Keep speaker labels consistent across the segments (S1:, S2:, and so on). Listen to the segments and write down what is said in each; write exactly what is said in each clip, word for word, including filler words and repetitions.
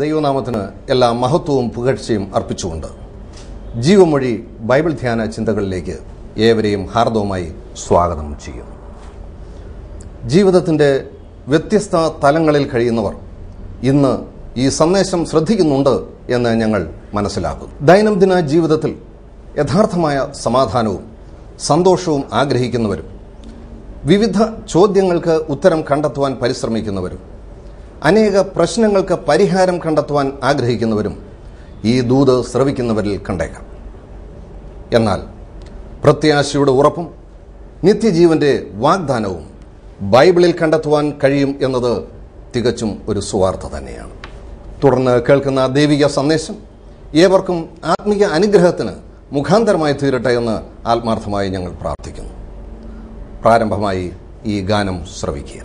S1: ദൈവനാമത്തിന് എല്ലാ മഹത്വവും പുകഴ്ചയും അർപ്പിച്ചുകൊണ്ട് ജീവമൊഴി ബൈബിൾ ധ്യാന ചിന്തകളിലേക്ക് ഏവരെയും ഹാർദവമായി സ്വാഗതം ചെയ്യും. ജീവിതത്തിൻ്റെ വ്യത്യസ്ത തലങ്ങളിൽ കഴിയുന്നവർ ഇന്ന് ഈ സന്ദേശം ശ്രദ്ധിക്കുന്നുണ്ട് എന്ന് ഞങ്ങൾ മനസ്സിലാക്കുന്നു. ദൈനംദിന ജീവിതത്തിൽ യഥാർത്ഥമായ സമാധാനവും സന്തോഷവും ആഗ്രഹിക്കുന്നവരും വിവിധ ചോദ്യങ്ങൾക്ക് ഉത്തരം കണ്ടെത്തുവാൻ പരിശ്രമിക്കുന്നവരും അനേക പ്രശ്നങ്ങൾക്ക് പരിഹാരം കണ്ടെത്തുവാൻ ആഗ്രഹിക്കുന്നവരും ഈ ദൂത് ശ്രവിക്കുന്നവരിൽ കണ്ടേക്കാം. എന്നാൽ പ്രത്യാശയുടെ ഉറപ്പും നിത്യജീവന്റെ വാഗ്ദാനവും ബൈബിളിൽ കണ്ടെത്തുവാൻ കഴിയും എന്നത് തികച്ചും ഒരു സുവാർത്ത തന്നെയാണ്. തുടർന്ന് കേൾക്കുന്ന ദൈവിക സന്ദേശം ഏവർക്കും ആത്മീയ അനുഗ്രഹത്തിന് മുഖാന്തരമായി തീരട്ടെ എന്ന് ആത്മാർത്ഥമായി ഞങ്ങൾ പ്രാർത്ഥിക്കുന്നു. പ്രാരംഭമായി ഈ ഗാനം ശ്രവിക്കുക.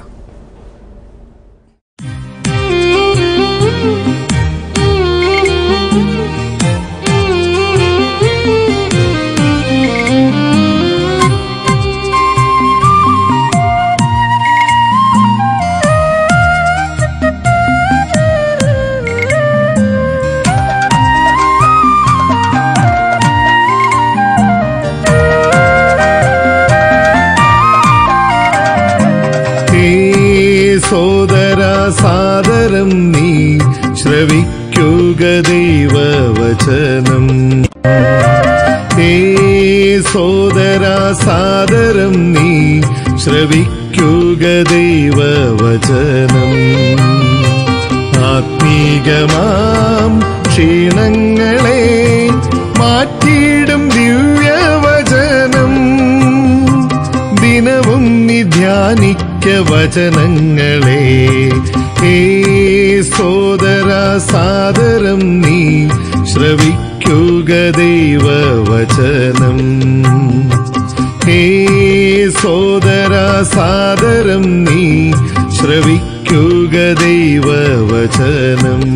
S2: സോദര സാദരം നീ ശ്രവിക്കുക ദൈവവചനം. ഹേ സോദര സാദരം നീ ശ്രവിക്കുക ദൈവവചനം. ആത്മീകമാം ക്ഷീണങ്ങളെ മാറ്റിയിടും ദിവ്യവചനം. ദിനവും നീ ധ്യാനിക്ക വചനങ്ങളെ. ഹേ സോദര സാദരം നീ ശ്രവിക്കുക ദൈവവചനം. ഹേ സോദര സാദരം നീ ശ്രവിക്കുക ദൈവവചനം.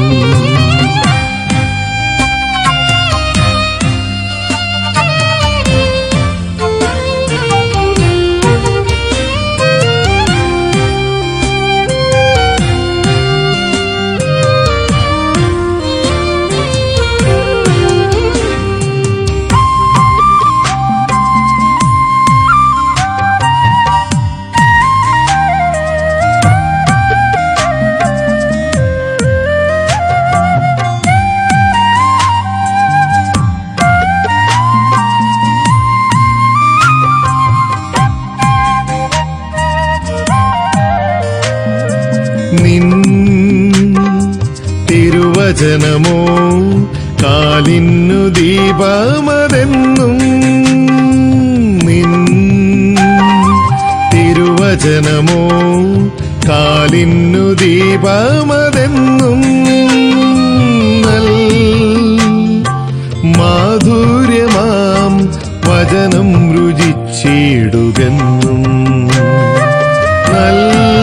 S2: തിരുവചനമോ കാലിന്നു ദീപമതെന്നും. നിൻ തിരുവചനമോ കാലിന്നു ദീപമതെന്നും. നൽ മാധുര്യമാം വചനം രുചിച്ചിടുകെന്നും. നൽ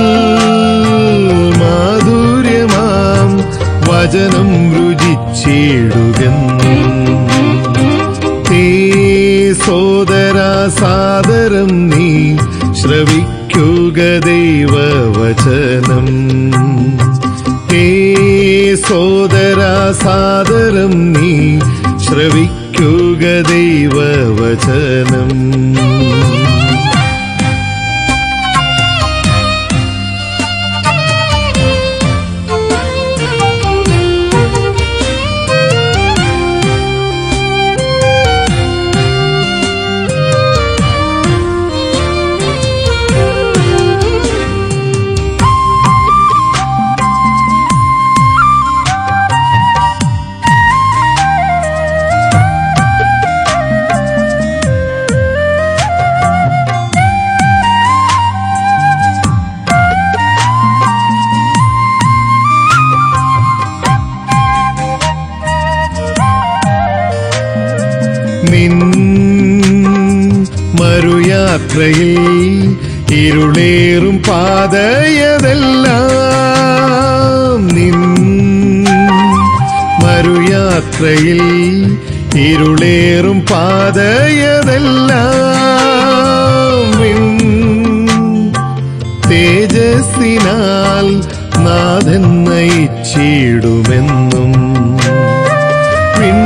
S2: മാധുര്യമാം വചനം രുചിച്ചിടുകെന്നും. ഹേ സോദര സാദരം നീ ശ്രവിക്കുക ദൈവവചനം. ഹേ സോദര സാദരം നീ ശ്രവിക്കുക ദൈവവചനം. നിൻ മറുയാത്രയിൽ ഇരുളേറും പാതയതെല്ലാം. നിൻ മറുയാത്രയിൽ ഇരുളേറും പാതയതെല്ലാം. തേജസ്സിനാൽ നാഥെന്ന നയിച്ചിടുമെന്നും പിൻ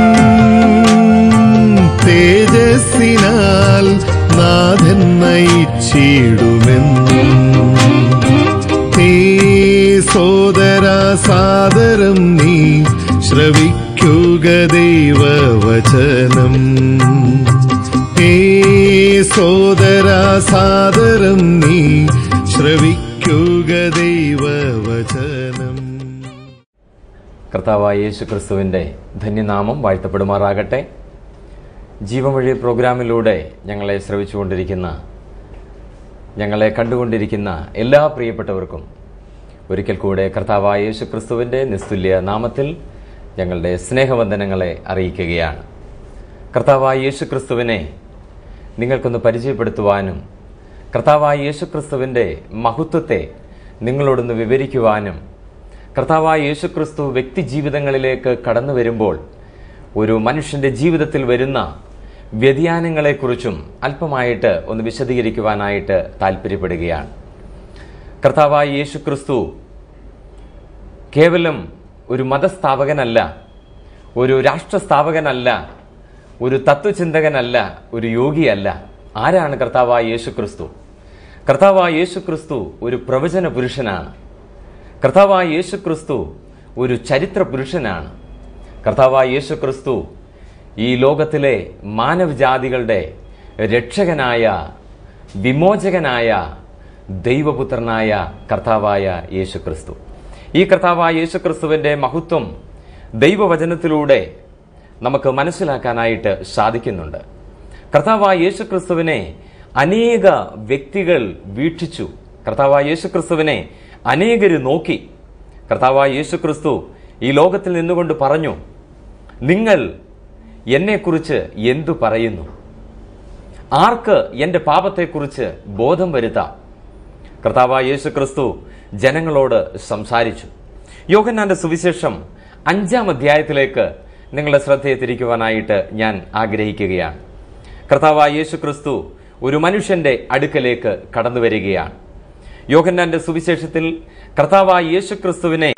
S2: തേജസ്സിനാൽ നാഥൻ നയിച്ചിടുമെന്നും നീ സോദരാ സാദരം നീ ശ്രവിക്കുക ദൈവവചനം ഹേ സോദരാ സാദരം നീ ശ്രവിക്കുക ദൈവവചനം.
S3: കർത്താവായ യേശു ക്രിസ്തുവിൻ്റെ ധന്യനാമം വാഴ്ത്തപ്പെടുമാറാകട്ടെ. ജീവവഴി പ്രോഗ്രാമിലൂടെ ഞങ്ങളെ ശ്രവിച്ചുകൊണ്ടിരിക്കുന്ന, ഞങ്ങളെ കണ്ടുകൊണ്ടിരിക്കുന്ന എല്ലാ പ്രിയപ്പെട്ടവർക്കും ഒരിക്കൽ കൂടെ കർത്താവായ യേശു ക്രിസ്തുവിൻ്റെ നിസ്തുല്യ നാമത്തിൽ ഞങ്ങളുടെ സ്നേഹവന്ദനങ്ങളെ അറിയിക്കുകയാണ്. കർത്താവായ യേശു ക്രിസ്തുവിനെ നിങ്ങൾക്കൊന്ന് പരിചയപ്പെടുത്തുവാനും കർത്താവായ യേശു ക്രിസ്തുവിൻ്റെ മഹത്വത്തെ നിങ്ങളോടൊന്ന് വിവരിക്കുവാനും കർത്താവായ യേശു ക്രിസ്തു വ്യക്തി ജീവിതങ്ങളിലേക്ക് കടന്നു വരുമ്പോൾ ഒരു മനുഷ്യൻ്റെ ജീവിതത്തിൽ വരുന്ന വ്യതിയാനങ്ങളെക്കുറിച്ചും അല്പമായിട്ട് ഒന്ന് വിശദീകരിക്കുവാനായിട്ട് താല്പര്യപ്പെടുകയാണ്. കർത്താവായ യേശു ക്രിസ്തു കേവലം ഒരു മതസ്ഥാപകനല്ല, ഒരു രാഷ്ട്രസ്ഥാപകനല്ല, ഒരു തത്വചിന്തകനല്ല, ഒരു യോഗിയല്ല. ആരാണ് കർത്താവായ യേശു ക്രിസ്തു? കർത്താവായ യേശു ക്രിസ്തു ഒരു പ്രവചന പുരുഷനാണ്. കർത്താവായ യേശു ക്രിസ്തു ഒരു ചരിത്ര പുരുഷനാണ്. കർത്താവായ യേശു ക്രിസ്തു ഈ ലോകത്തിലെ മാനവജാതികളുടെ രക്ഷകനായ, വിമോചകനായ, ദൈവപുത്രനായ കർത്താവായ യേശു ക്രിസ്തു. ഈ കർത്താവായ യേശു ക്രിസ്തുവിൻ്റെ മഹത്വം ദൈവവചനത്തിലൂടെ നമുക്ക് മനസ്സിലാക്കാനായിട്ട് സാധിക്കുന്നുണ്ട്. കർത്താവായ യേശു ക്രിസ്തുവിനെ അനേക വ്യക്തികൾ വീക്ഷിച്ചു. കർത്താവായ യേശു ക്രിസ്തുവിനെ അനേകർ നോക്കി. കർത്താവായ യേശു ക്രിസ്തു ഈ ലോകത്തിൽ നിന്നുകൊണ്ട് പറഞ്ഞു, നിങ്ങൾ എന്നെക്കുറിച്ച് എന്തു പറയുന്നു? ആർക്ക് എൻ്റെ പാപത്തെക്കുറിച്ച് ബോധം വരുത്താം? കർത്താവായ യേശു ക്രിസ്തു ജനങ്ങളോട് സംസാരിച്ചു. യോഹന്നാന്റെ സുവിശേഷം അഞ്ചാം അധ്യായത്തിലേക്ക് നിങ്ങളുടെ ശ്രദ്ധയെ തിരിക്കുവാനായിട്ട് ഞാൻ ആഗ്രഹിക്കുകയാണ്. കർത്താവായ യേശു ക്രിസ്തു ഒരു മനുഷ്യന്റെ അടുക്കലേക്ക് കടന്നു വരികയാണ്. യോഹന്നാന്റെ സുവിശേഷത്തിൽ കർത്താവായ യേശു ക്രിസ്തുവിനെ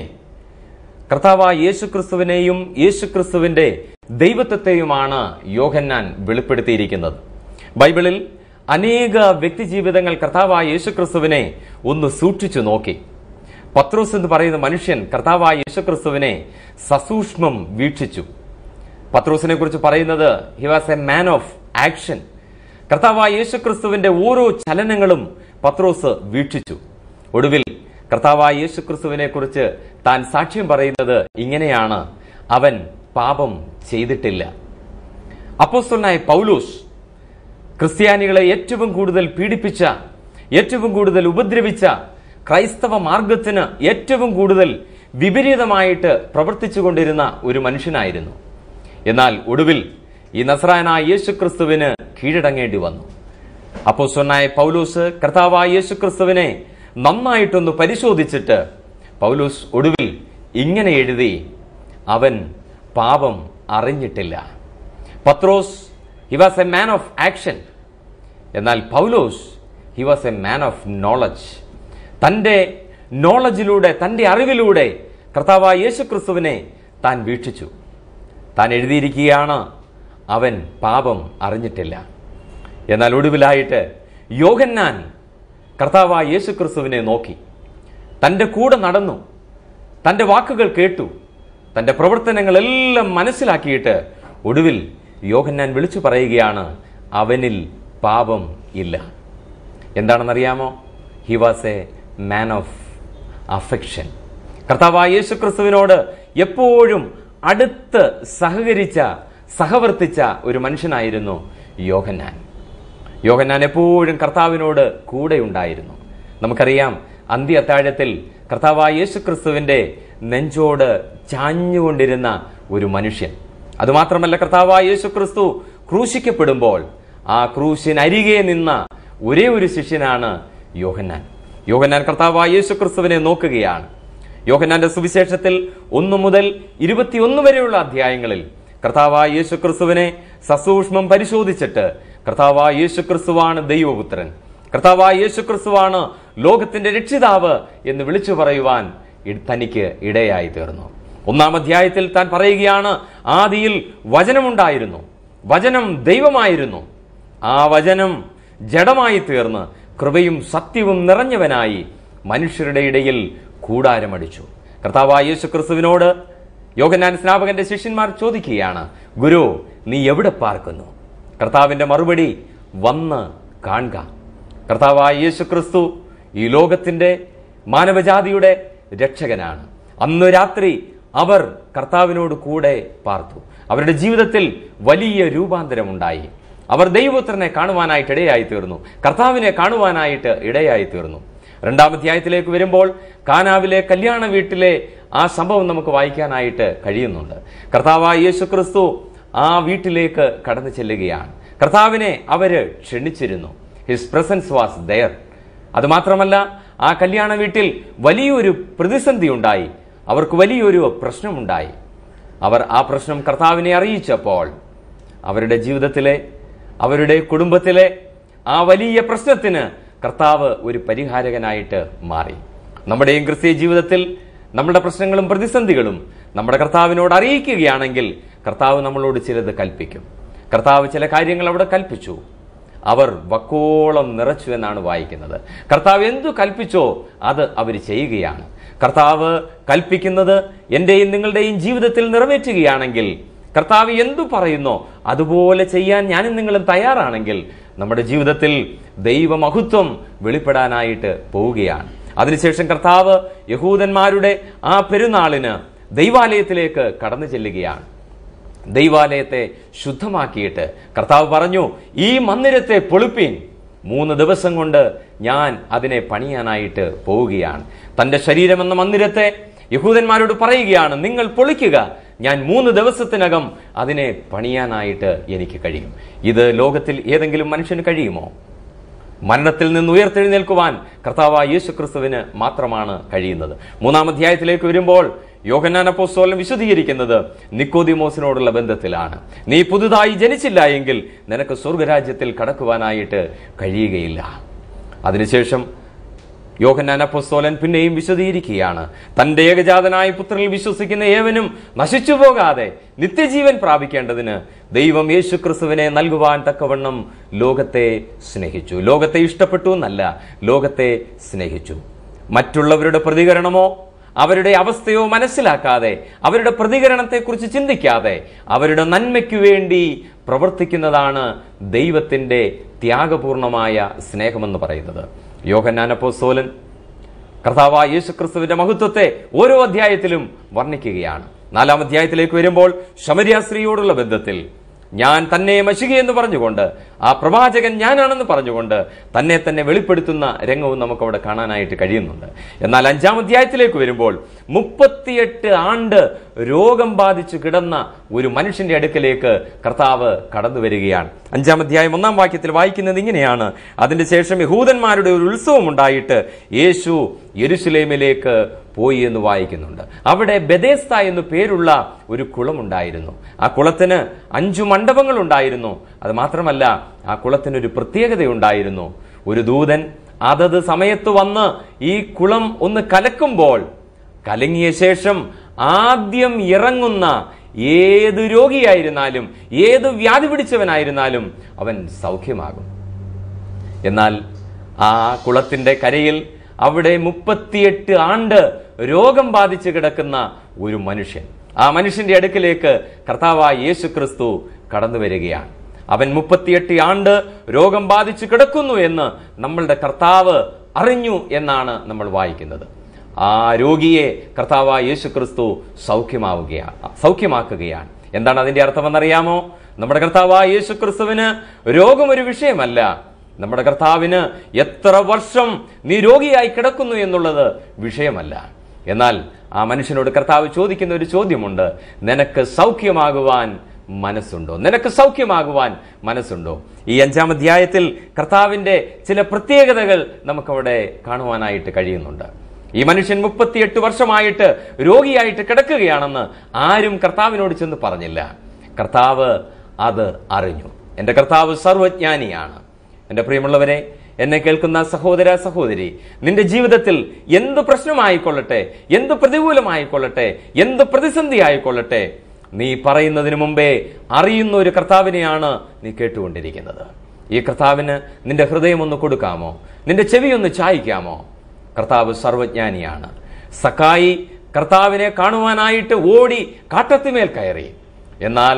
S3: കർത്താവായ യേശു ക്രിസ്തുവിനെയും യേശു ക്രിസ്തുവിന്റെ ദൈവത്വത്തെയുമാണ് യോഹന്നാൻ വെളിപ്പെടുത്തിയിരിക്കുന്നത്. ബൈബിളിൽ അനേക വ്യക്തിജീവിതങ്ങൾ കർത്താവായ യേശു ക്രിസ്തുവിനെ ഒന്ന് സൂക്ഷിച്ചു നോക്കി. പത്രോസ് എന്ന് പറയുന്ന മനുഷ്യൻ കർത്താവായ യേശു ക്രിസ്തുവിനെ സസൂക്ഷ്മം വീക്ഷിച്ചു. പത്രോസിനെ കുറിച്ച് പറയുന്നത് he was a man of action. കർത്താവായ യേശു ക്രിസ്തുവിന്റെ ഓരോ ചലനങ്ങളും പത്രോസ് വീക്ഷിച്ചു. ഒടുവിൽ കർത്താവായ യേശു ക്രിസ്തുവിനെ കുറിച്ച് താൻ സാക്ഷ്യം പറയുന്നത് ഇങ്ങനെയാണ്: അവൻ പാപം ചെയ്തിട്ടില്ല. അപ്പോസ്തലനായ പൗലോസ് ക്രിസ്ത്യാനികളെ ഏറ്റവും കൂടുതൽ പീഡിപ്പിച്ച, ഏറ്റവും കൂടുതൽ ഉപദ്രവിച്ച, ക്രൈസ്തവ മാർഗത്തിന് ഏറ്റവും കൂടുതൽ വിപരീതമായിട്ട് പ്രവർത്തിച്ചുകൊണ്ടിരുന്ന ഒരു മനുഷ്യനായിരുന്നു. എന്നാൽ ഒടുവിൽ ഈ നസ്രായനായ യേശു ക്രിസ്തുവിന് കീഴടങ്ങേണ്ടി വന്നു. അപ്പോസ്തലനായ പൗലോസ് കർത്താവായ യേശു ക്രിസ്തുവിനെ നന്നായിട്ടൊന്ന് പരിശോധിച്ചിട്ട് പൗലോസ് ഒടുവിൽ ഇങ്ങനെ എഴുതി: അവൻ പാപം അറിഞ്ഞിട്ടില്ല. പത്രോസ് he was a man of action. എന്നാൽ പൗലോസ് he was a man of knowledge. തൻ്റെ നോളജിലൂടെ, തൻ്റെ അറിവിലൂടെ കർത്താവായ യേശു ക്രിസ്തുവിനെ താൻ വീക്ഷിച്ചു. താൻ എഴുതിയിരിക്കുകയാണ്, അവൻ പാപം അറിഞ്ഞിട്ടില്ല. എന്നാൽ ഒടുവിലായിട്ട് യോഹന്നാൻ കർത്താവായ യേശു ക്രിസ്തുവിനെ നോക്കി, തൻ്റെ കൂടെ നടന്നു, തൻ്റെ വാക്കുകൾ കേട്ടു, തൻ്റെ പ്രവർത്തനങ്ങളെല്ലാം മനസ്സിലാക്കിയിട്ട് ഒടുവിൽ യോഹന്നാൻ വിളിച്ചു പറയുകയാണ്, അവനിൽ പാപം ഇല്ല. എന്താണെന്നറിയാമോ? He was a man of affection. കർത്താവായ യേശു ക്രിസ്തുവിനോട് എപ്പോഴും അടുത്ത് സഹകരിച്ച, സഹവർത്തിച്ച ഒരു മനുഷ്യനായിരുന്നു യോഹന്നാൻ. യോഹന്നാൻ എപ്പോഴും കർത്താവിനോട് കൂടെ ഉണ്ടായിരുന്നു. നമുക്കറിയാം, അന്ത്യ അത്താഴത്തിൽ കർത്താവായ യേശു ക്രിസ്തുവിന്റെ നെഞ്ചോട് ചാഞ്ഞുകൊണ്ടിരുന്ന ഒരു മനുഷ്യൻ. അതുമാത്രമല്ല, കർത്താവായ യേശു ക്രിസ്തു ക്രൂശിക്കപ്പെടുമ്പോൾ ആ ക്രൂശിനരികെ നിന്ന ഒരേ ഒരു ശിഷ്യനാണ് യോഹന്നാൻ. യോഹന്നാൻ കർത്താവായ യേശു ക്രിസ്തുവിനെ നോക്കുകയാണ്. യോഹന്നാന്റെ സുവിശേഷത്തിൽ ഒന്നു മുതൽ ഇരുപത്തിയൊന്ന് വരെയുള്ള അധ്യായങ്ങളിൽ കർത്താവായ യേശു ക്രിസ്തുവിനെ സസൂക്ഷ്മം പരിശോധിച്ചിട്ട് കർത്താവായ യേശു ക്രിസ്തുവാണ് ദൈവപുത്രൻ, കർത്താവായ യേശു ക്രിസ്തുവാണ് ലോകത്തിന്റെ രക്ഷിതാവ് എന്ന് വിളിച്ചു പറയുവാൻ തനിക്ക് ഇടയായി തീർന്നു. ഒന്നാം അധ്യായത്തിൽ താൻ പറയുകയാണ്, ആദിയിൽ വചനമുണ്ടായിരുന്നു, വചനം ദൈവമായിരുന്നു, ആ വചനം ജഡമായി തീർന്ന് കൃപയും സത്യവും നിറഞ്ഞവനായി മനുഷ്യരുടെ ഇടയിൽ കൂടാരമടിച്ചു. കർത്താവായ യേശു ക്രിസ്തുവിനോട് യോഹന്നാൻ സ്നാപകന്റെ ശിഷ്യന്മാർ ചോദിക്കുകയാണ്, ഗുരു, നീ എവിടെ പാർക്കുന്നു? കർത്താവിന്റെ മറുപടി, വന്ന് കാണുക. കർത്താവായ യേശു ക്രിസ്തു ഈ ലോകത്തിന്റെ മാനവജാതിയുടെ രക്ഷകനാണ്. അന്ന് രാത്രി അവർ കർത്താവിനോട് കൂടെ പാർത്തു. അവരുടെ ജീവിതത്തിൽ വലിയ രൂപാന്തരമുണ്ടായി. അവർ ദൈവപുത്രനെ കാണുവാനായിട്ട് ഇടയായി തീർന്നു, കർത്താവിനെ കാണുവാനായിട്ട് ഇടയായി തീർന്നു. രണ്ടാം അധ്യായത്തിലേക്ക് വരുമ്പോൾ കാനാവിലെ കല്യാണ വീട്ടിലെ ആ സംഭവം നമുക്ക് വായിക്കാനായിട്ട് കഴിയുന്നുണ്ട്. കർത്താവായ യേശു ക്രിസ്തു ആ വീട്ടിലേക്ക് കടന്നു ചെല്ലുകയാണ്. കർത്താവിനെ അവര് ക്ഷണിച്ചിരുന്നു. His presence was there. അതുമാത്രമല്ല, ആ കല്യാണ വീട്ടിൽ വലിയൊരു പ്രതിസന്ധി ഉണ്ടായി. അവർക്ക് വലിയൊരു പ്രശ്നമുണ്ടായി. അവർ ആ പ്രശ്നം കർത്താവിനെ അറിയിച്ചപ്പോൾ അവരുടെ ജീവിതത്തിലെ, അവരുടെ കുടുംബത്തിലെ ആ വലിയ പ്രശ്നത്തിന് കർത്താവ് ഒരു പരിഹാരകനായിട്ട് മാറി. നമ്മുടെയും ക്രിസ്തീയ ജീവിതത്തിൽ നമ്മുടെ പ്രശ്നങ്ങളും പ്രതിസന്ധികളും നമ്മുടെ കർത്താവിനോട് അറിയിക്കുകയാണെങ്കിൽ കർത്താവ് നമ്മളോട് ചിലത് കൽപ്പിക്കും. കർത്താവ് ചില കാര്യങ്ങൾ അവിടെ കൽപ്പിച്ചു. അവർ വക്കോളം നിറച്ചു എന്നാണ് വായിക്കുന്നത്. കർത്താവ് എന്തു കൽപ്പിച്ചോ അത് അവർ ചെയ്യുകയാണ്. കർത്താവ് കൽപ്പിക്കുന്നത് എന്റെയും നിങ്ങളുടെയും ജീവിതത്തിൽ നിറവേറ്റുകയാണെങ്കിൽ, കർത്താവ് എന്തു പറയുന്നോ അതുപോലെ ചെയ്യാൻ ഞാനും നിങ്ങളും തയ്യാറാണെങ്കിൽ നമ്മുടെ ജീവിതത്തിൽ ദൈവമഹത്വം വെളിപ്പെടാനായിട്ട് പോവുകയാണ്. അതിനുശേഷം കർത്താവ് യഹൂദന്മാരുടെ ആ പെരുന്നാളിന് ദൈവാലയത്തിലേക്ക് കടന്നു ചെല്ലുകയാണ്. ദൈവാലയത്തെ ശുദ്ധമാക്കിയിട്ട് കർത്താവ് പറഞ്ഞു, ഈ മന്ദിരത്തെ പൊളിപ്പീൻ, മൂന്ന് ദിവസം കൊണ്ട് ഞാൻ അതിനെ പണിയാനായിട്ട് പോവുകയാണ്. തന്റെ ശരീരമെന്ന മന്ദിരത്തെ യഹൂദന്മാരോട് പറയുകയാണ്, നിങ്ങൾ പൊളിക്കുക, ഞാൻ മൂന്ന് ദിവസത്തിനകം അതിനെ പണിയാനായിട്ട് എനിക്ക് കഴിയും. ഇത് ലോകത്തിൽ ഏതെങ്കിലും മനുഷ്യന് കഴിയുമോ? മരണത്തിൽ നിന്ന് ഉയർത്തെഴുന്നേൽക്കുവാൻ കർത്താവായ യേശു ക്രിസ്തുവിന് മാത്രമാണ് കഴിയുന്നത്. മൂന്നാം അധ്യായത്തിലേക്ക് വരുമ്പോൾ യോഹന്നാൻ അപ്പോസ്തലൻ വിശദീകരിക്കുന്നത് നിക്കോദിമോസിനോടുള്ള ബന്ധത്തിലാണ്. നീ പുതുതായി ജനിച്ചില്ല എങ്കിൽ നിനക്ക് സ്വർഗരാജ്യത്തിൽ കടക്കുവാനായിട്ട് കഴിയുകയില്ല. അതിനുശേഷം യോഹന്നാൻ അപ്പോസ്തലൻ പിന്നെയും വിശദീകരിക്കുകയാണ്, തന്റെ ഏകജാതനായ പുത്രനിൽ വിശ്വസിക്കുന്ന ഏവനും നശിച്ചു പോകാതെ നിത്യജീവൻ പ്രാപിക്കേണ്ടതിന് ദൈവം യേശു ക്രിസ്തുവിനെ നൽകുവാൻ തക്കവണ്ണം ലോകത്തെ സ്നേഹിച്ചു. ലോകത്തെ ഇഷ്ടപ്പെട്ടു എന്നല്ല, ലോകത്തെ സ്നേഹിച്ചു. മറ്റുള്ളവരുടെ പ്രതികരണമോ അവരുടെ അവസ്ഥയോ മനസ്സിലാക്കാതെ, അവരുടെ പ്രതികരണത്തെക്കുറിച്ച് ചിന്തിക്കാതെ അവരുടെ നന്മയ്ക്കു വേണ്ടി പ്രവർത്തിക്കുന്നതാണ് ദൈവത്തിന്റെ ത്യാഗപൂർണമായ സ്നേഹമെന്ന് പറയുന്നത്. യോഹന്നാൻ അപ്പോസ്തലൻ കർത്താവായ യേശു ക്രിസ്തുവിന്റെ മഹത്വത്തെ ഓരോ അധ്യായത്തിലും വർണ്ണിക്കുകയാണ്. നാലാം അധ്യായത്തിലേക്ക് വരുമ്പോൾ ശമരിയ സ്ത്രീയോടുള്ള ബന്ധത്തിൽ ഞാൻ തന്നെ മശിക എന്ന് പറഞ്ഞുകൊണ്ട്, ആ പ്രവാചകൻ ഞാനാണെന്ന് പറഞ്ഞുകൊണ്ട് തന്നെ തന്നെ വെളിപ്പെടുത്തുന്ന രംഗവും നമുക്ക് അവിടെ കാണാനായിട്ട് കഴിയുന്നുണ്ട്. എന്നാൽ അഞ്ചാം അധ്യായത്തിലേക്ക് വരുമ്പോൾ മുപ്പത്തിയെട്ട് ആണ്ട് രോഗം ബാധിച്ചു കിടന്ന ഒരു മനുഷ്യന്റെ അടുക്കലേക്ക് കർത്താവ് കടന്നു വരികയാണ്. അഞ്ചാം അധ്യായം ഒന്നാം വാക്യത്തിൽ വായിക്കുന്നത് ഇങ്ങനെയാണ്, അതിന്റെ ശേഷം യഹൂദന്മാരുടെ ഒരു ഉത്സവം ഉണ്ടായിട്ട് യേശു യെരുശലേമിലേക്ക് പോയി എന്ന് വായിക്കുന്നുണ്ട്. അവിടെ ബെഥേസ്ത എന്നു പേരുള്ള ഒരു കുളമുണ്ടായിരുന്നു. ആ കുളത്തിന് അഞ്ചു മണ്ഡപങ്ങൾ ഉണ്ടായിരുന്നു. അത് മാത്രമല്ല, ആ കുളത്തിനൊരു പ്രത്യേകതയുണ്ടായിരുന്നു. ഒരു ദൂതൻ അതത് സമയത്ത് വന്ന് ഈ കുളം ഒന്ന് കലക്കുമ്പോൾ, കലങ്ങിയ ശേഷം ആദ്യം ഇറങ്ങുന്ന ഏത് രോഗിയായിരുന്നാലും ഏത് വ്യാധി പിടിച്ചവനായിരുന്നാലും അവൻ സൗഖ്യമാകും. എന്നാൽ ആ കുളത്തിന്റെ കരയിൽ അവിടെ മുപ്പത്തിയെട്ട് ആണ്ട് രോഗം ബാധിച്ച് കിടക്കുന്ന ഒരു മനുഷ്യൻ, ആ മനുഷ്യന്റെ അടുക്കിലേക്ക് കർത്താവായ യേശു ക്രിസ്തു കടന്നു വരികയാണ്. അവൻ മുപ്പത്തിയെട്ട് ആണ്ട് രോഗം ബാധിച്ചു കിടക്കുന്നു എന്ന് നമ്മളുടെ കർത്താവ് അറിഞ്ഞു എന്നാണ് നമ്മൾ വായിക്കുന്നത്. ആ രോഗിയെ കർത്താവായ യേശു ക്രിസ്തു സൗഖ്യമാവുകയാണ് സൗഖ്യമാക്കുകയാണ്. എന്താണ് അതിന്റെ അർത്ഥമെന്നറിയാമോ? നമ്മുടെ കർത്താവായ യേശു ക്രിസ്തുവിന് രോഗം ഒരു വിഷയമല്ല. നമ്മുടെ കർത്താവിന് എത്ര വർഷം നീ രോഗിയായി കിടക്കുന്നു എന്നുള്ളത് വിഷയമല്ല. എന്നാൽ ആ മനുഷ്യനോട് കർത്താവ് ചോദിക്കുന്ന ഒരു ചോദ്യമുണ്ട്, നിനക്ക് സൗഖ്യമാകുവാൻ മനസ്സുണ്ടോ? നിനക്ക് സൗഖ്യമാകുവാൻ മനസ്സുണ്ടോ? ഈ അഞ്ചാം അധ്യായത്തിൽ കർത്താവിന്റെ ചില പ്രത്യേകതകൾ നമുക്കവിടെ കാണുവാനായിട്ട് കഴിയുന്നുണ്ട്. ഈ മനുഷ്യൻ മുപ്പത്തിയെട്ട് വർഷമായിട്ട് രോഗിയായിട്ട് കിടക്കുകയാണെന്ന് ആരും കർത്താവിനോട് ചെന്ന് പറഞ്ഞില്ല. കർത്താവ് അത് അറിഞ്ഞു. എന്റെ കർത്താവ് സർവജ്ഞാനിയാണ്. എന്റെ പ്രിയമുള്ളവരെ, എന്നെ കേൾക്കുന്ന സഹോദര സഹോദരി, നിന്റെ ജീവിതത്തിൽ എന്ത് പ്രശ്നമായിക്കൊള്ളട്ടെ, എന്ത് പ്രതികൂലമായിക്കൊള്ളട്ടെ, എന്ത് പ്രതിസന്ധി ആയിക്കൊള്ളട്ടെ, നീ പറയുന്നതിന് മുമ്പേ അറിയുന്ന ഒരു കർത്താവിനെയാണ് നീ കേട്ടുകൊണ്ടിരിക്കുന്നത്. ഈ കർത്താവിന് നിന്റെ ഹൃദയം ഒന്ന് കൊടുക്കാമോ? നിന്റെ ചെവി ഒന്ന് ചായ്ക്കാമോ? കർത്താവ് സർവജ്ഞാനിയാണ്. സക്കായി കർത്താവിനെ കാണുവാനായിട്ട് ഓടി കാട്ടത്തിമേൽ കയറി. എന്നാൽ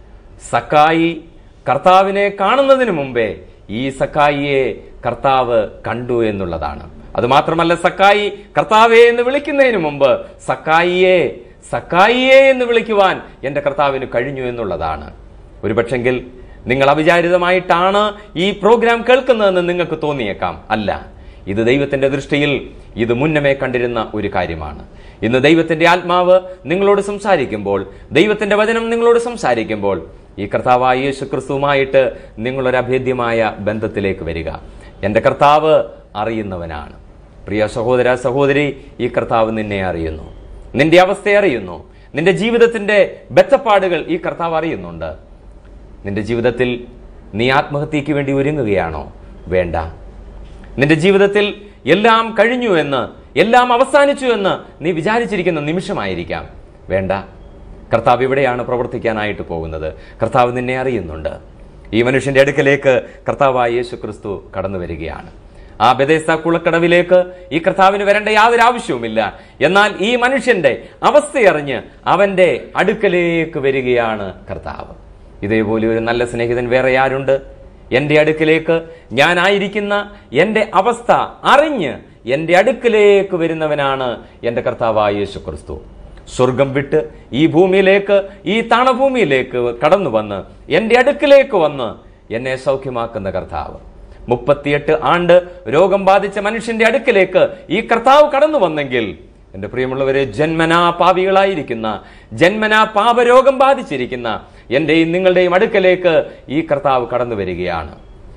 S3: സക്കായി കർത്താവിനെ കാണുന്നതിന് മുമ്പേ ഈ സക്കായിയെ കർത്താവ് കണ്ടു എന്നുള്ളതാണ്. അതുമാത്രമല്ല, സക്കായി കർത്താവേ എന്ന് വിളിക്കുന്നതിന് മുമ്പ് സക്കായിയെ സക്കായിയെ എന്ന് വിളിക്കുവാൻ എന്റെ കർത്താവിന് കഴിഞ്ഞു എന്നുള്ളതാണ്. ഒരുപക്ഷെങ്കിൽ നിങ്ങൾ അവിചാരിതമായിട്ടാണ് ഈ പ്രോഗ്രാം കേൾക്കുന്നതെന്ന് നിങ്ങൾക്ക് തോന്നിയേക്കാം. അല്ല, ഇത് ദൈവത്തിന്റെ ദൃഷ്ടിയിൽ ഇത് മുന്നമേ കണ്ടിരുന്ന ഒരു കാര്യമാണ്. ഇന്ന് ദൈവത്തിന്റെ ആത്മാവ് നിങ്ങളോട് സംസാരിക്കുമ്പോൾ, ദൈവത്തിന്റെ വചനം നിങ്ങളോട് സംസാരിക്കുമ്പോൾ, ഈ കർത്താവായ യേശു ക്രിസ്തുവുമായിട്ട് നിങ്ങളൊരു അഭേദ്യമായ ബന്ധത്തിലേക്ക് വരിക. എന്റെ കർത്താവ് അറിയുന്നവനാണ്. പ്രിയ സഹോദര സഹോദരി, ഈ കർത്താവ് നിന്നെ അറിയുന്നു, നിന്റെ അവസ്ഥ അറിയുന്നു, നിന്റെ ജീവിതത്തിന്റെ ബെത്തപ്പാടുകൾ ഈ കർത്താവ് അറിയുന്നുണ്ട്. നിന്റെ ജീവിതത്തിൽ നീ ആത്മഹത്യക്ക് വേണ്ടി ഒരുങ്ങുകയാണോ? വേണ്ട. നിന്റെ ജീവിതത്തിൽ എല്ലാം കഴിഞ്ഞു എന്ന്, എല്ലാം അവസാനിച്ചു എന്ന് നീ വിചാരിച്ചിരിക്കുന്ന നിമിഷമായിരിക്കാം. വേണ്ട. കർത്താവ് ഇവിടെയാണ് പ്രവർത്തിക്കാനായിട്ട് പോകുന്നത്. കർത്താവ് നിന്നെ അറിയുന്നുണ്ട്. ഈ മനുഷ്യന്റെ അടുക്കലേക്ക് കർത്താവായ യേശു ക്രിസ്തു കടന്നു വരികയാണ്. ആ ബെഥെസ്ദ കുളക്കടവിലേക്ക് ഈ കർത്താവിന് വരേണ്ട യാതൊരു ആവശ്യവുമില്ല. എന്നാൽ ഈ മനുഷ്യന്റെ അവസ്ഥയറിഞ്ഞ് അവന്റെ അടുക്കലേക്ക് വരികയാണ് കർത്താവ്. ഇതേപോലെ ഒരു നല്ല സ്നേഹിതൻ വേറെ ആരുണ്ട്? എന്റെ അടുക്കലേക്ക്, ഞാനായിരിക്കുന്ന എന്റെ അവസ്ഥ അറിഞ്ഞ് എന്റെ അടുക്കലേക്ക് വരുന്നവനാണ് എന്റെ കർത്താവായ യേശു ക്രിസ്തു. സ്വർഗം വിട്ട് ഈ ഭൂമിയിലേക്ക്, ഈ താണഭൂമിയിലേക്ക് കടന്നു വന്ന് എന്റെ അടുക്കലേക്ക് വന്ന് എന്നെ സൗഖ്യമാക്കുന്ന കർത്താവ്. മുപ്പത്തിയെട്ട് ആണ്ട് രോഗം ബാധിച്ച മനുഷ്യന്റെ അടുക്കലേക്ക് ഈ കർത്താവ് കടന്നു വന്നെങ്കിൽ, എന്റെ പ്രിയമുള്ളവരെ, ജന്മനാ പാപികളായിരിക്കുന്ന, ജന്മനാ പാപരോഗം ബാധിച്ചിരിക്കുന്ന എന്റെയും നിങ്ങളുടെയും അടുക്കലേക്ക് ഈ കർത്താവ് കടന്നു വരികയാണ്.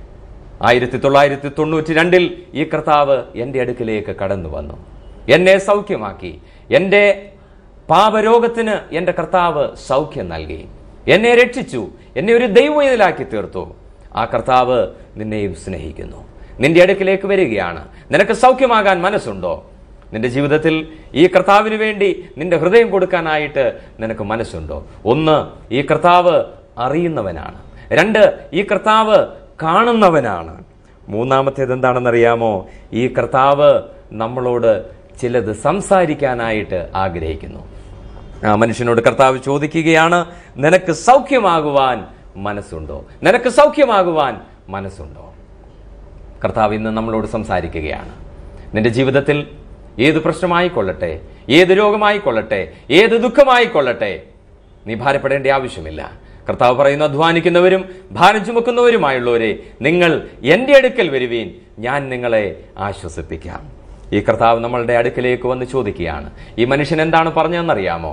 S3: ആയിരത്തി തൊള്ളായിരത്തി തൊണ്ണൂറ്റി രണ്ടിൽ ഈ കർത്താവ് എന്റെ അടുക്കലേക്ക് കടന്നു വന്നു, എന്നെ സൗഖ്യമാക്കി. എന്റെ പാപരോഗത്തിന് എന്റെ കർത്താവ് സൗഖ്യം നൽകി, എന്നെ രക്ഷിച്ചു, എന്നെ ഒരു ദൈവവേദലാക്കി തീർത്തു. ആ കർത്താവ് നിന്നെയും സ്നേഹിക്കുന്നു, നിന്റെ അടുക്കിലേക്ക് വരികയാണ്. നിനക്ക് സൗഖ്യമാകാൻ മനസ്സുണ്ടോ? നിന്റെ ജീവിതത്തിൽ ഈ കർത്താവിന് വേണ്ടി നിന്റെ ഹൃദയം കൊടുക്കാനായിട്ട് നിനക്ക് മനസ്സുണ്ടോ? ഒന്ന്, ഈ കർത്താവ് അറിയുന്നവനാണ്. രണ്ട്, ഈ കർത്താവ് കാണുന്നവനാണ്. മൂന്നാമത്തേത് എന്താണെന്നറിയാമോ? ഈ കർത്താവ് നമ്മളോട് ചിലത് സംസാരിക്കാനായിട്ട് ആഗ്രഹിക്കുന്നു. ആ മനുഷ്യനോട് കർത്താവ് ചോദിക്കുകയാണ്, നിനക്ക് സൗഖ്യമാകുവാൻ മനസ്സുണ്ടോ? നിനക്ക് സൗഖ്യമാകുവാൻ മനസ്സുണ്ടോ? കർത്താവ് ഇന്ന് നമ്മളോട് സംസാരിക്കുകയാണ്. നിന്റെ ജീവിതത്തിൽ ഏത് പ്രശ്നമായിക്കൊള്ളട്ടെ, ഏത് രോഗമായിക്കൊള്ളട്ടെ, ഏത് ദുഃഖമായിക്കൊള്ളട്ടെ, നീ ഭാരപ്പെടേണ്ട ആവശ്യമില്ല. കർത്താവ് പറയുന്നു, അധ്വാനിക്കുന്നവരും ഭാരം ചുമക്കുന്നവരുമായുള്ളവരെ, നിങ്ങൾ എന്റെ അടുക്കൽ വരുവീൻ, ഞാൻ നിങ്ങളെ ആശ്വസിപ്പിക്കാം. ഈ കർത്താവ് നമ്മളുടെ അടുക്കലേക്ക് വന്ന് ചോദിക്കുകയാണ്. ഈ മനുഷ്യൻ എന്താണ് പറഞ്ഞതെന്നറിയാമോ?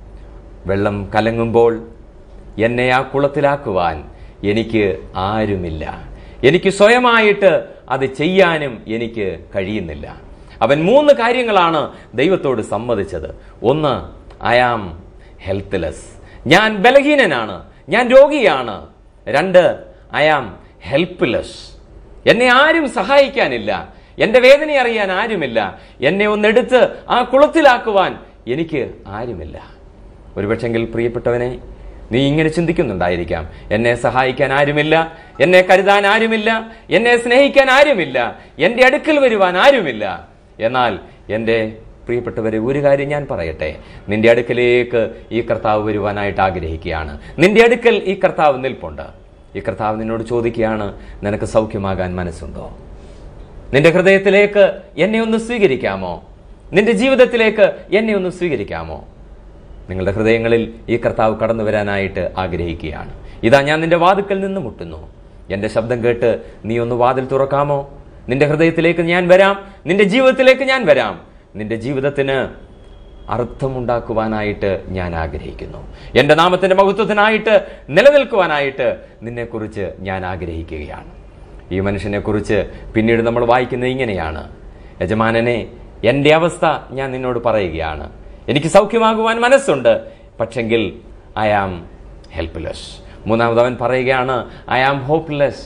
S3: വെള്ളം കലങ്ങുമ്പോൾ എന്നെ ആ കുളത്തിലാക്കുവാൻ എനിക്ക് ആരുമില്ല, എനിക്ക് സ്വയമായിട്ട് അത് ചെയ്യാനും എനിക്ക് കഴിയുന്നില്ല. അവൻ മൂന്ന് കാര്യങ്ങളാണ് ദൈവത്തോട് സമ്മതിച്ചത്. ഒന്ന്, ഐ ആം ഹെൽത്ത്ലെസ്, ഞാൻ ബലഹീനനാണ്, ഞാൻ രോഗിയാണ്. രണ്ട്, ഐ ആം ഹെൽപ്ലെസ്, എന്നെ ആരും സഹായിക്കാനില്ല, എന്റെ വേദന അറിയാൻ ആരുമില്ല, എന്നെ ഒന്നെടുത്ത് ആ കുളത്തിലാക്കുവാൻ എനിക്ക് ആരുമില്ല. ഒരുപക്ഷെങ്കിൽ പ്രിയപ്പെട്ടവനെ, നീ ഇങ്ങനെ ചിന്തിക്കുന്നുണ്ടായിരിക്കാം, എന്നെ സഹായിക്കാൻ ആരുമില്ല, എന്നെ കരുതാൻ ആരുമില്ല, എന്നെ സ്നേഹിക്കാൻ ആരുമില്ല, എന്റെ അടുക്കൽ വരുവാൻ ആരുമില്ല. എന്നാൽ എന്റെ പ്രിയപ്പെട്ടവരെ, ഒരു കാര്യം ഞാൻ പറയട്ടെ, നിന്റെ അടുക്കലേക്ക് ഈ കർത്താവ് വരുവാനായിട്ട് ആഗ്രഹിക്കുകയാണ്. നിന്റെ അടുക്കൽ ഈ കർത്താവ് നിൽപ്പുണ്ട്. ഈ കർത്താവ് നിന്നോട് ചോദിക്കുകയാണ്, നിനക്ക് സൗഖ്യമാകാൻ മനസ്സുണ്ടോ? നിന്റെ ഹൃദയത്തിലേക്ക് എന്നെ ഒന്ന് സ്വീകരിക്കാമോ? നിന്റെ ജീവിതത്തിലേക്ക് എന്നെ ഒന്ന് സ്വീകരിക്കാമോ? നിങ്ങളുടെ ഹൃദയങ്ങളിൽ ഈ കർത്താവ് കടന്നു വരാനായിട്ട് ആഗ്രഹിക്കുകയാണ്. ഇതാ, ഞാൻ നിന്റെ വാതിൽക്കൽ നിന്ന് മുട്ടുന്നു. എന്റെ ശബ്ദം കേട്ട് നീ ഒന്ന് വാതിൽ തുറക്കാമോ? നിന്റെ ഹൃദയത്തിലേക്ക് ഞാൻ വരാം, നിന്റെ ജീവിതത്തിലേക്ക് ഞാൻ വരാം. നിന്റെ ജീവിതത്തിന് അർത്ഥമുണ്ടാക്കുവാനായിട്ട് ഞാൻ ആഗ്രഹിക്കുന്നു. എന്റെ നാമത്തിന്റെ മഹത്വത്തിനായിട്ട് നിലനിൽക്കുവാനായിട്ട് നിന്നെക്കുറിച്ച് ഞാൻ ആഗ്രഹിക്കുകയാണ്. ഈ മനുഷ്യനെ കുറിച്ച് പിന്നീട് നമ്മൾ വായിക്കുന്നത് ഇങ്ങനെയാണ്: യജമാനനെ, എന്റെ അവസ്ഥ ഞാൻ നിന്നോട് പറയുകയാണ്. എനിക്ക് സൗഖ്യമാകുവാൻ മനസ്സുണ്ട്, പക്ഷെങ്കിൽ ഐ ആം ഹെൽപ്ലെസ്. മൂന്നാമത് അവൻ പറയുകയാണ്, ഐ ആം ഹോപ്പ്ലെസ്,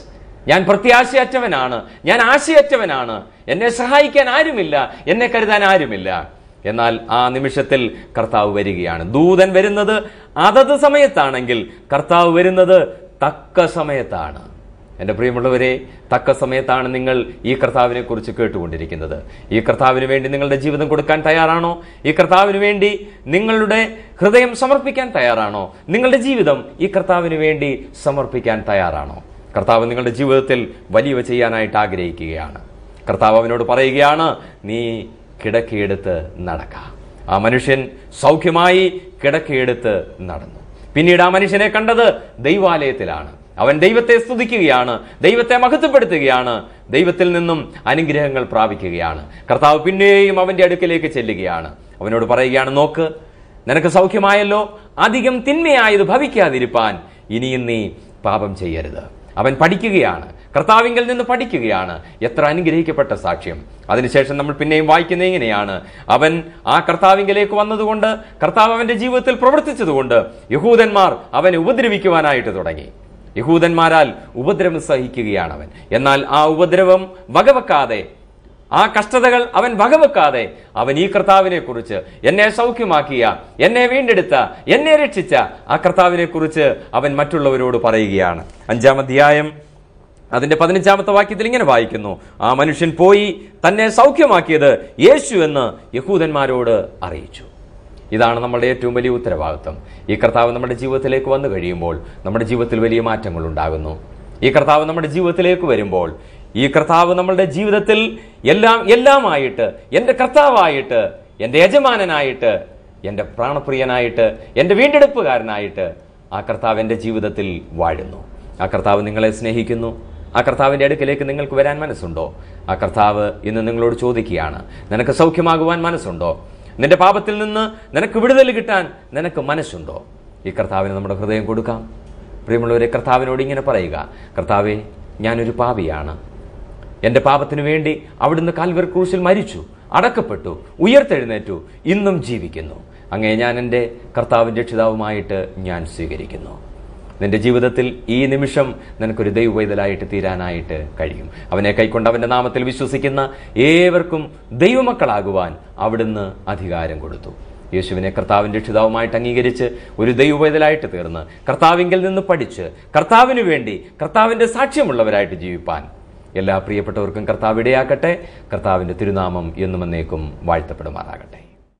S3: ഞാൻ പ്രത്യാശയറ്റവനാണ്, ഞാൻ ആശയറ്റവനാണ്, എന്നെ സഹായിക്കാൻ ആരുമില്ല, എന്നെ കരുതാൻ ആരുമില്ല. എന്നാൽ ആ നിമിഷത്തിൽ കർത്താവ് വരികയാണ്. ദൂതൻ വരുന്നത് അതത് സമയത്താണെങ്കിൽ കർത്താവ് വരുന്നത് തക്ക സമയത്താണ്. എൻ്റെ പ്രിയമുള്ളവരെ, തക്ക സമയത്താണ് നിങ്ങൾ ഈ കർത്താവിനെ കുറിച്ച് കേട്ടുകൊണ്ടിരിക്കുന്നത്. ഈ കർത്താവിന് വേണ്ടി നിങ്ങളുടെ ജീവിതം കൊടുക്കാൻ തയ്യാറാണോ? ഈ കർത്താവിന് വേണ്ടി നിങ്ങളുടെ ഹൃദയം സമർപ്പിക്കാൻ തയ്യാറാണോ? നിങ്ങളുടെ ജീവിതം ഈ കർത്താവിന് വേണ്ടി സമർപ്പിക്കാൻ തയ്യാറാണോ? കർത്താവ് നിങ്ങളുടെ ജീവിതത്തിൽ വലിയവ ചെയ്യാനായിട്ട് ആഗ്രഹിക്കുകയാണ്. കർത്താവ് അവനോട് പറയുകയാണ്, നീ കിടക്കയെടുത്ത് നടക്ക. ആ മനുഷ്യൻ സൗഖ്യമായി കിടക്കയെടുത്ത് നടന്നു. പിന്നീട് ആ മനുഷ്യനെ കണ്ടത് ദൈവാലയത്തിലാണ്. അവൻ ദൈവത്തെ സ്തുതിക്കുകയാണ്, ദൈവത്തെ മഹത്വപ്പെടുത്തുകയാണ്, ദൈവത്തിൽ നിന്നും അനുഗ്രഹങ്ങൾ പ്രാപിക്കുകയാണ്. കർത്താവ് പിന്നെയും അവന്റെ അടുക്കലേക്ക് ചെല്ലുകയാണ്. അവനോട് പറയുകയാണ്, നോക്ക്, നിനക്ക് സൗഖ്യമായല്ലോ, അധികം തിന്മയായത് ഭവിക്കാതിരിപ്പാൻ ഇനിയും നീ പാപം ചെയ്യരുത്. അവൻ പഠിക്കുകയാണ്, കർത്താവിങ്കിൽ നിന്ന് പഠിക്കുകയാണ്. എത്ര അനുഗ്രഹിക്കപ്പെട്ട സാക്ഷ്യം. അതിനുശേഷം നമ്മൾ പിന്നെയും വായിക്കുന്നത് ഇങ്ങനെയാണ്, അവൻ ആ കർത്താവിങ്കിലേക്ക് വന്നതുകൊണ്ട്, കർത്താവ് അവന്റെ ജീവിതത്തിൽ പ്രവർത്തിച്ചതുകൊണ്ട് യഹൂദന്മാർ അവനെ ഉപദ്രവിക്കുവാനായിട്ട് തുടങ്ങി. യഹൂദന്മാരാൽ ഉപദ്രവം സഹിക്കുകയാണ് അവൻ. എന്നാൽ ആ ഉപദ്രവം വകവെക്കാതെ, ആ കഷ്ടതകൾ അവൻ വകവെക്കാതെ, അവൻ ഈ കർത്താവിനെ കുറിച്ച്, എന്നെ സൗഖ്യമാക്കിയ, എന്നെ വീണ്ടെടുത്ത, എന്നെ രക്ഷിച്ച ആ കർത്താവിനെ കുറിച്ച് അവൻ മറ്റുള്ളവരോട് പറയുകയാണ്. അഞ്ചാം അധ്യായം അതിന്റെ പതിനഞ്ചാമത്തെ വാക്യത്തിൽ ഇങ്ങനെ വായിക്കുന്നു, ആ മനുഷ്യൻ പോയി തന്നെ സൗഖ്യമാക്കിയത് യേശു എന്ന് യഹൂദന്മാരോട് അറിയിച്ചു. ഇതാണ് നമ്മുടെ ഏറ്റവും വലിയ ഉത്തരവാദിത്വം. ഈ കർത്താവ് നമ്മുടെ ജീവിതത്തിലേക്ക് വന്നു കഴിയുമ്പോൾ നമ്മുടെ ജീവിതത്തിൽ വലിയ മാറ്റങ്ങൾ ഉണ്ടാകുന്നു. ഈ കർത്താവ് നമ്മുടെ ജീവിതത്തിലേക്ക് വരുമ്പോൾ, ഈ കർത്താവ് നമ്മുടെ ജീവിതത്തിൽ എല്ലാം എല്ലാമായിട്ട്, എൻ്റെ കർത്താവായിട്ട്, എൻ്റെ യജമാനനായിട്ട്, എൻ്റെ പ്രാണപ്രിയനായിട്ട്, എൻ്റെ വീണ്ടെടുപ്പുകാരനായിട്ട് ആ കർത്താവ് എൻ്റെ ജീവിതത്തിൽ വാഴുന്നു. ആ കർത്താവ് നിങ്ങളെ സ്നേഹിക്കുന്നു. ആ കർത്താവിന്റെ അടുക്കിലേക്ക് നിങ്ങൾക്ക് വരാൻ മനസ്സുണ്ടോ? ആ കർത്താവ് ഇന്ന് നിങ്ങളോട് ചോദിക്കുകയാണ്, നിനക്ക് സൗഖ്യമാകുവാൻ മനസ്സുണ്ടോ? നിന്റെ പാപത്തിൽ നിന്ന് നിനക്ക് വിടുതൽ കിട്ടാൻ നിനക്ക് മനസ്സുണ്ടോ? ഈ കർത്താവിന് നമ്മുടെ ഹൃദയം കൊടുക്കാം. പ്രിയമുള്ളവരെ, കർത്താവിനോട് ഇങ്ങനെ പറയുക, കർത്താവേ, ഞാനൊരു പാപിയാണ്. എൻ്റെ പാപത്തിനു വേണ്ടി അവിടുന്ന് കാൽവരി ക്രൂശിൽ മരിച്ചു, അടക്കപ്പെട്ടു, ഉയർത്തെഴുന്നേറ്റു, ഇന്നും ജീവിക്കുന്നു. അങ്ങേ ഞാൻ എൻ്റെ കർത്താവിൻ്റെ രക്ഷിതാവുമായിട്ട് ഞാൻ സ്വീകരിക്കുന്നു. നിന്റെ ജീവിതത്തിൽ ഈ നിമിഷം നിനക്കൊരു ദൈവവൈതലായിട്ട് തീരാനായിട്ട് കഴിയും. അവനെ കൈക്കൊണ്ട് അവന്റെ നാമത്തിൽ വിശ്വസിക്കുന്ന ഏവർക്കും ദൈവമക്കളാകുവാൻ അവിടുന്ന് അധികാരം കൊടുത്തു. യേശുവിനെ കർത്താവിന്റെ രക്ഷിതാവുമായിട്ട് അംഗീകരിച്ച് ഒരു ദൈവവൈതലായിട്ട് തീർന്ന് കർത്താവിങ്കിൽ നിന്ന് പഠിച്ച് കർത്താവിന് വേണ്ടി കർത്താവിന്റെ സാക്ഷ്യമുള്ളവരായിട്ട് ജീവിപ്പാൻ എല്ലാ പ്രിയപ്പെട്ടവർക്കും കർത്താവ് ഇടയാക്കട്ടെ. കർത്താവിന്റെ തിരുനാമം എന്നും എന്നേക്കും വാഴ്ത്തപ്പെടുമാറാകട്ടെ.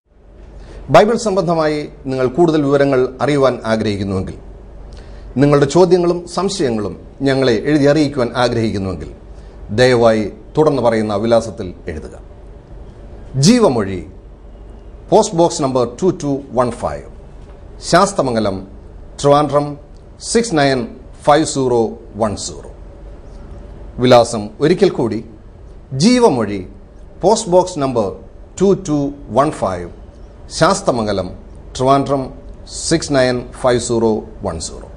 S1: ബൈബിൾ സംബന്ധമായി നിങ്ങൾ കൂടുതൽ വിവരങ്ങൾ അറിയുവാൻ ആഗ്രഹിക്കുന്നുവെങ്കിൽ, നിങ്ങളുടെ ചോദ്യങ്ങളും സംശയങ്ങളും ഞങ്ങളെ എഴുതി അറിയിക്കുവാൻ ആഗ്രഹിക്കുന്നുവെങ്കിൽ ദയവായി തുടർന്ന് പറയുന്ന വിലാസത്തിൽ എഴുതുക. Jeevamozhi, post box number two two one five, Sasthamangalam, Trivandrum six nine five zero one zero. വിലാസം ഒരിക്കൽ കൂടി, Jeevamozhi, post box number two two one five, Sasthamangalam, Trivandrum six nine five zero one zero.